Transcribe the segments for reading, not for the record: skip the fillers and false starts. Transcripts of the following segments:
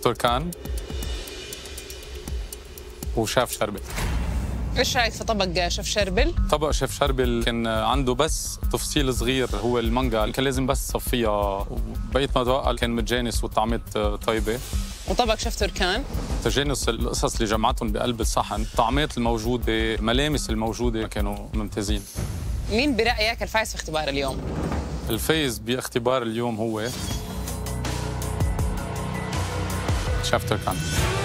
تركان وشاف شربل. ايش رايك في طبق شيف شربل؟ طبق شيف شربل كان عنده بس تفصيل صغير، هو المانجا كان لازم بس صفيها، وبقية ما توقع كان متجانس والطعمات طيبة. وطبق شيف تركان؟ تجانس القصص اللي جمعتهم بقلب الصحن، الطعمات الموجودة، الملامس الموجودة كانوا ممتازين. مين برأيك الفائز في اختبار اليوم؟ الفايز باختبار اليوم هو شيف تركان.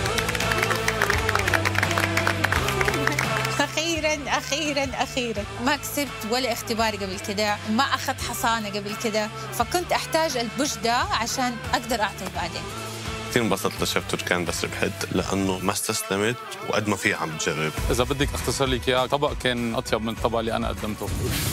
أخيراً ما كسبت ولا اختبار قبل كده، ما أخذت حصانة قبل كده، فكنت أحتاج البوش ده عشان أقدر أعطي بعدين. كثير انبسطت لشيف تركان بس ربحت لأنه ما استسلمت وقد ما في عم تجرب. إذا بدك أختصر لك إياه، طبق كان أطيب من الطبق اللي أنا قدمته.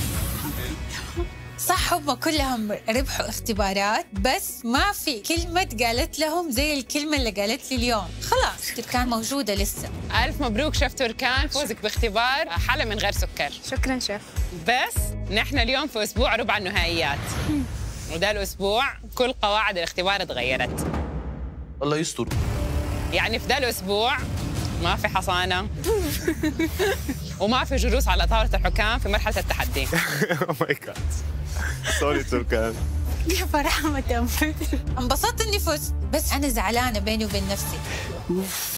صح هم كلهم ربحوا اختبارات، بس ما في كلمة قالت لهم زي الكلمة اللي قالت لي اليوم. خلاص تركان موجودة لسه. ألف مبروك شيف تركان، فوزك باختبار حلا من غير سكر. شكراً شيف. بس نحن اليوم في أسبوع ربع النهائيات، وده الأسبوع كل قواعد الاختبار اتغيرت. الله يستر. يعني في ده الأسبوع ما في حصانة وما في جلوس على طاولة الحكام في مرحلة التحدي. اوه ماي جاد، سوري تركان. يا فرحة ما تنفذ. انبسطت إني فزت، بس أنا زعلانة بيني وبين نفسي.